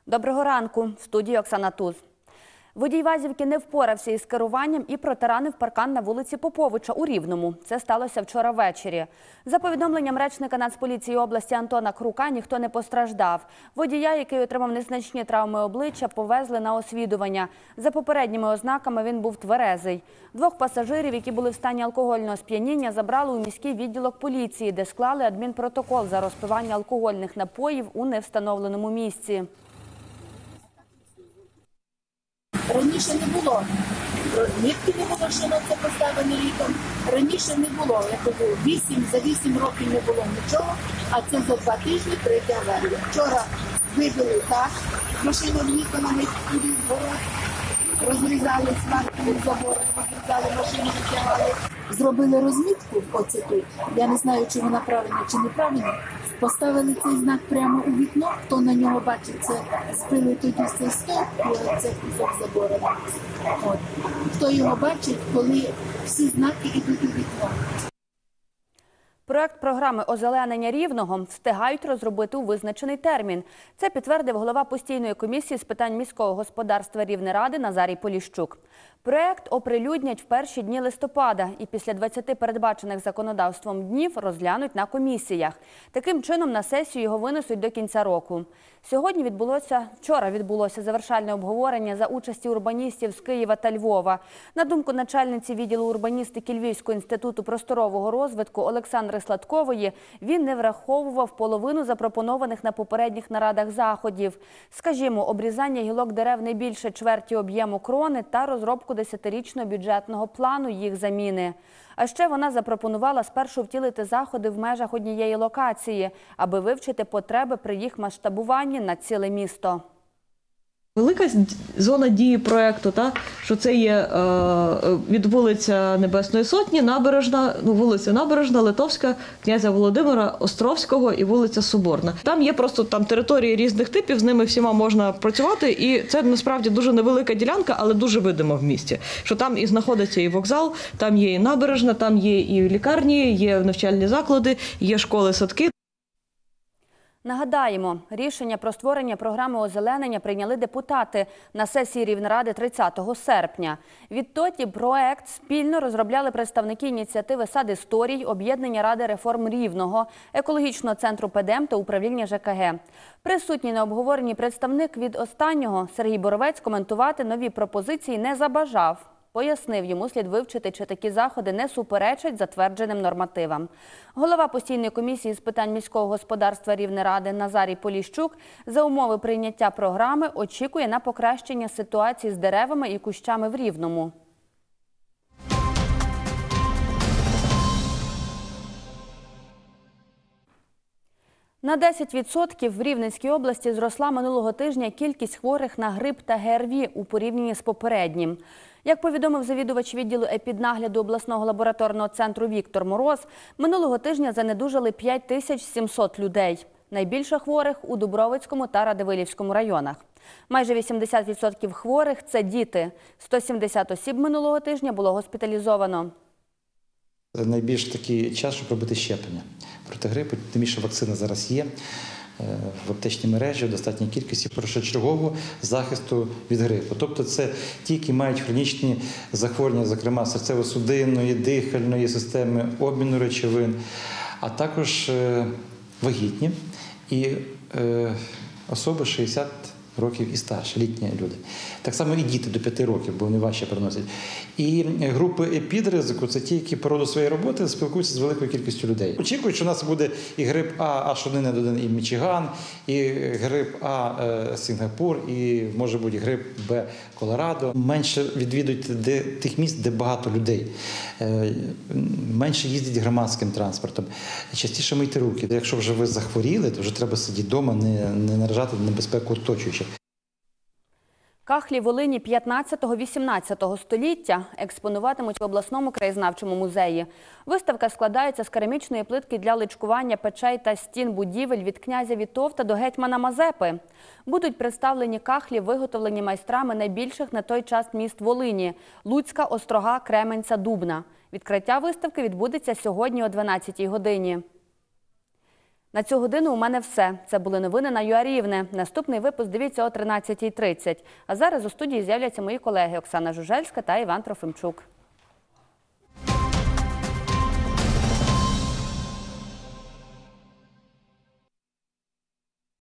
Доброго ранку. В студії Оксана Туз. Водій Вазівки не впорався із керуванням і протаранив паркан на вулиці Поповича у Рівному. Це сталося вчора ввечері. За повідомленням речника Нацполіції області Антона Крука, ніхто не постраждав. Водія, який отримав незначні травми обличчя, повезли на освідування. За попередніми ознаками він був тверезий. Двох пасажирів, які були в стані алкогольного сп'яніння, забрали у міський відділок поліції, де склали адмінпротокол за розпивання алкогольних напоїв у невстановленому місці. Раніше не було розмітки, не було, що на це поставлено літом. Раніше не було, я кажу, за 8 років не було нічого, а це за 2 тижні третя аварія. Вчора вибили так, машину в'їхали, туди вгору, розрізали сварку забори, розрізали машину, витягали. Зробили розмітку, оце тут, я не знаю, чи вона правильна, чи неправильна. Поставили цей знак прямо у вікно, хто на нього бачить, це спили тоді цей стовп, це кусок забору. Хто його бачить, коли всі знаки йдуть у вікно. Проект програми озеленення Рівного встигають розробити у визначений термін. Це підтвердив голова постійної комісії з питань міського господарства Рівнеради Назарій Поліщук. Проект оприлюднять в перші дні листопада і після 20 передбачених законодавством днів розглянуть на комісіях. Таким чином на сесію його винесуть до кінця року. Вчора відбулося завершальне обговорення за участі урбаністів з Києва та Львова. На думку начальниці відділу урбаністики Львівського інституту просторового розвитку Олександри Сладкової, він не враховував половину запропонованих на попередніх нарадах заходів. Скажімо, обрізання гілок дерев не більше чверті об'єму крони та розробку 10-річного бюджетного плану їх заміни. А ще вона запропонувала спершу втілити заходи в межах однієї локації, аби вивчити потреби при їх масштабуванні на ціле місто. Велика зона дії проєкту, що це є від вулиця Небесної Сотні, вулиця Набережна, Литовська, князя Володимира, Островського і вулиця Соборна. Там є просто території різних типів, з ними всіма можна працювати, і це насправді дуже невелика ділянка, але дуже видима в місті. Що там і знаходиться і вокзал, там є і набережна, там є і лікарні, є навчальні заклади, є школи, садки. Нагадаємо, рішення про створення програми озеленення прийняли депутати на сесії Рівнеради 30 серпня. Відтоді проект спільно розробляли представники ініціативи «Сад історій», об'єднання Ради реформ Рівного, екологічного центру ПЕДЕМ та управління ЖКГ. Присутній на обговоренні представник від останнього Сергій Боровець коментувати нові пропозиції не забажав. Пояснив, йому слід вивчити, чи такі заходи не суперечать затвердженим нормативам. Голова постійної комісії з питань міського господарства Рівнеради Назарій Поліщук за умови прийняття програми очікує на покращення ситуації з деревами і кущами в Рівному. На 10% в Рівненській області зросла минулого тижня кількість хворих на грип та ГРВІ у порівнянні з попереднім. Як повідомив завідувач відділу епіднагляду обласного лабораторного центру Віктор Мороз, минулого тижня занедужали 5700 людей. Найбільше хворих у Дубровицькому та Радивилівському районах. Майже 80% хворих – це діти. 170 осіб минулого тижня було госпіталізовано. Найбільш такий час, щоб робити щеплення проти грипу, тим більше вакцина зараз є в аптечній мережі в достатній кількості першочергового захисту від грипу. Тобто це ті, які мають хронічні захворювання, зокрема серцево-судинної, дихальної системи, обміну речовин, а також вагітні і особи 60 років і старше, літні люди. Так само і діти до 5 років, бо вони важче переносять. І групи епідризику – це ті, які по роду своєї роботи спілкуються з великою кількістю людей. Очікують, що у нас буде і грип А, H1N1 і Мічиган, і грип А Сінгапур, і може бути грип Б Колорадо. Менше відвідують тих місць, де багато людей. Менше їздять громадським транспортом. Частіше мийте руки. Якщо вже ви захворіли, то вже треба сидіти вдома, не наражати небезпеку оточуючих. Кахлі Волині 15-18 століття експонуватимуть в обласному краєзнавчому музеї. Виставка складається з керамічної плитки для личкування печей та стін будівель від князя Вітовта до гетьмана Мазепи. Будуть представлені кахлі, виготовлені майстрами найбільших на той час міст Волині – Луцька, Острога, Кременця, Дубна. Відкриття виставки відбудеться сьогодні о 12-й годині. На цю годину у мене все. Це були новини на ЮА Рівне. Наступний випуск дивіться о 13:30. А зараз у студії з'являться мої колеги Оксана Жужельська та Іван Трофимчук.